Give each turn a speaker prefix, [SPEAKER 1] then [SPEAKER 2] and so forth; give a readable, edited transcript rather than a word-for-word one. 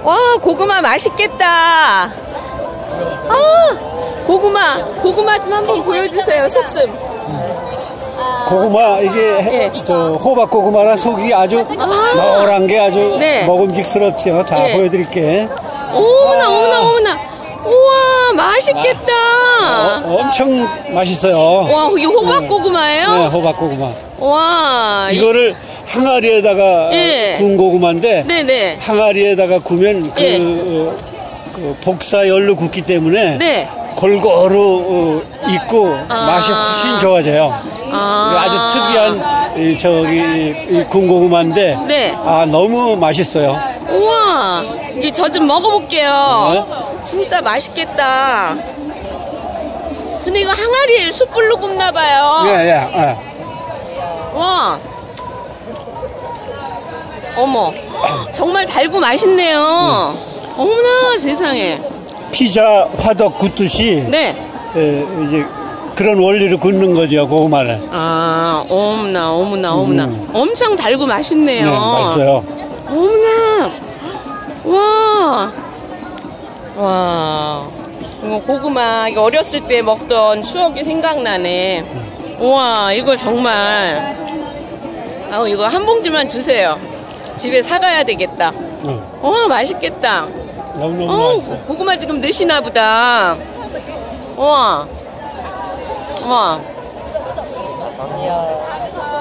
[SPEAKER 1] 와, 고구마 맛있겠다. 고구마 좀 한번 보여주세요. 속 좀.
[SPEAKER 2] 고구마 이게 저 호박 고구마라 속이 아주 노란 게 아주 먹음직스럽죠. 자, 보여드릴게.
[SPEAKER 1] 어머나. 우와, 맛있겠다.
[SPEAKER 2] 엄청 맛있어요.
[SPEAKER 1] 와, 이게 호박 고구마예요?
[SPEAKER 2] 네, 호박 고구마.
[SPEAKER 1] 와,
[SPEAKER 2] 이거를 항아리에다가 구운 고구마인데
[SPEAKER 1] 네네.
[SPEAKER 2] 항아리에다가 구우면 그 복사열로 굽기 때문에 골고루 익고 맛이 훨씬 좋아져요. 아주 특이한 이 구운 고구마인데 너무 맛있어요.
[SPEAKER 1] 우와, 이게 저 좀 먹어볼게요. 진짜 맛있겠다. 근데 이거 항아리에 숯불로 굽나봐요. 와, 어머, 정말 달고 맛있네요. 어머나 세상에.
[SPEAKER 2] 피자 화덕 굽듯이 이제 그런 원리로 굽는 거죠, 고구마를.
[SPEAKER 1] 어머나. 엄청 달고 맛있네요.
[SPEAKER 2] 네, 맛있어요.
[SPEAKER 1] 어머나. 와. 이거 고구마, 이거 어렸을 때 먹던 추억이 생각나네. 우와, 이거 정말. 이거 한 봉지만 주세요. 집에 사가야 되겠다. 맛있겠다.
[SPEAKER 2] 너무 맛있어.
[SPEAKER 1] 고구마 지금 넣으시나 보다. 와.